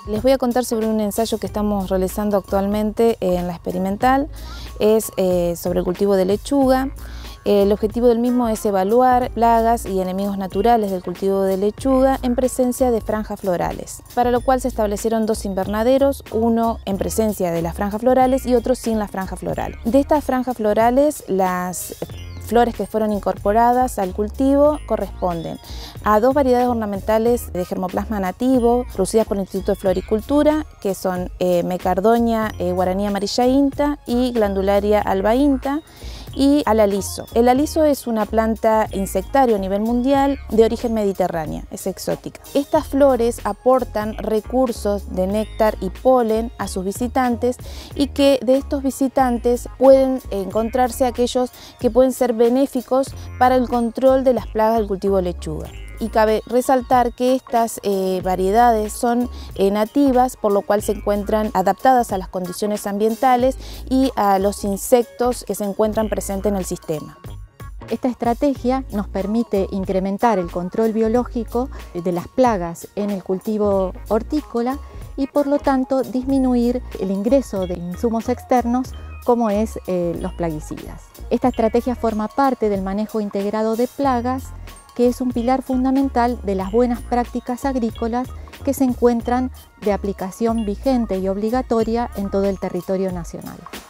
Les voy a contar sobre un ensayo que estamos realizando actualmente en la experimental. Es sobre el cultivo de lechuga. El objetivo del mismo es evaluar plagas y enemigos naturales del cultivo de lechuga en presencia de franjas florales, para lo cual se establecieron dos invernaderos, uno en presencia de las franjas florales y otro sin las franjas florales. De estas franjas florales, las flores que fueron incorporadas al cultivo corresponden a dos variedades ornamentales de germoplasma nativo producidas por el Instituto de Floricultura, que son Mecardonia guaraní amarilla INTA y Glandularia alba INTA, y al aliso. El aliso es una planta insectaria a nivel mundial de origen mediterránea, es exótica. Estas flores aportan recursos de néctar y polen a sus visitantes, y que de estos visitantes pueden encontrarse aquellos que pueden ser benéficos para el control de las plagas del cultivo de lechuga. Y cabe resaltar que estas variedades son nativas, por lo cual se encuentran adaptadas a las condiciones ambientales y a los insectos que se encuentran presentes en el sistema. Esta estrategia nos permite incrementar el control biológico de las plagas en el cultivo hortícola y por lo tanto disminuir el ingreso de insumos externos como es los plaguicidas. Esta estrategia forma parte del manejo integrado de plagas, que es un pilar fundamental de las buenas prácticas agrícolas que se encuentran de aplicación vigente y obligatoria en todo el territorio nacional.